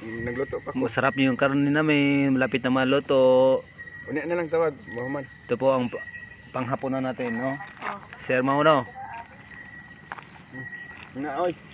nagluto pa ko. Masarap yung karne namin, malapit na maluto. Unya na lang tawag, Muhammad. Ito po ang panghapunan natin, no? Oh. Sir Mauno. Na, oy.